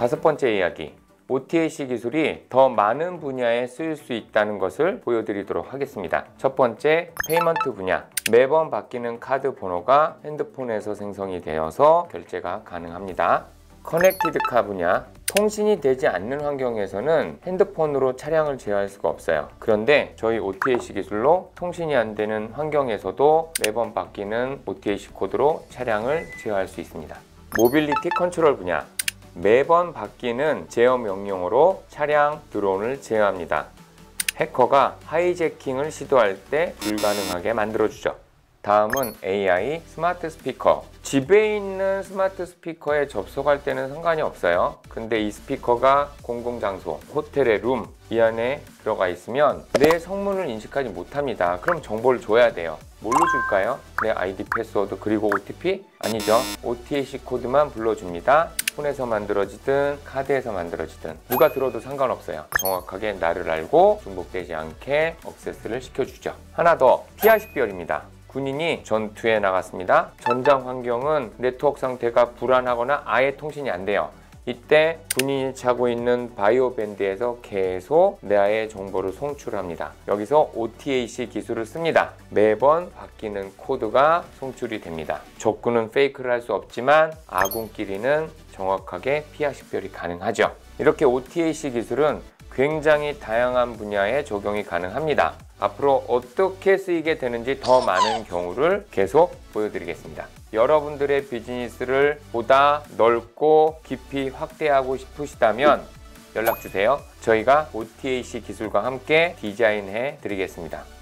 다섯 번째 이야기, OTAC 기술이 더 많은 분야에 쓰일 수 있다는 것을 보여드리도록 하겠습니다. 첫 번째, 페이먼트 분야. 매번 바뀌는 카드 번호가 핸드폰에서 생성이 되어서 결제가 가능합니다. 커넥티드 카 분야. 통신이 되지 않는 환경에서는 핸드폰으로 차량을 제어할 수가 없어요. 그런데 저희 OTAC 기술로 통신이 안 되는 환경에서도 매번 바뀌는 OTAC 코드로 차량을 제어할 수 있습니다. 모빌리티 컨트롤 분야. 매번 바뀌는 제어 명령어로 차량, 드론을 제어합니다. 해커가 하이제킹을 시도할 때 불가능하게 만들어주죠. 다음은 AI 스마트 스피커. 집에 있는 스마트 스피커에 접속할 때는 상관이 없어요. 근데 이 스피커가 공공장소, 호텔의 룸 이 안에 들어가 있으면 내 성문을 인식하지 못합니다. 그럼 정보를 줘야 돼요. 뭘로 줄까요? 내 아이디 패스워드 그리고 OTP? 아니죠. OTAC 코드만 불러줍니다. 폰에서 만들어지든 카드에서 만들어지든 누가 들어도 상관없어요. 정확하게 나를 알고 중복되지 않게 액세스를 시켜주죠. 하나 더, P-80별입니다. 군인이 전투에 나갔습니다. 전장 환경은 네트워크 상태가 불안하거나 아예 통신이 안 돼요. 이때 군인이 차고 있는 바이오 밴드에서 계속 나의 정보를 송출합니다. 여기서 OTAC 기술을 씁니다. 매번 바뀌는 코드가 송출이 됩니다. 적군은 페이크를 할 수 없지만 아군끼리는 정확하게 P-80별이 가능하죠. 이렇게 OTAC 기술은 굉장히 다양한 분야에 적용이 가능합니다. 앞으로 어떻게 쓰이게 되는지 더 많은 경우를 계속 보여드리겠습니다. 여러분들의 비즈니스를 보다 넓고 깊이 확대하고 싶으시다면 연락주세요. 저희가 OTAC 기술과 함께 디자인해 드리겠습니다.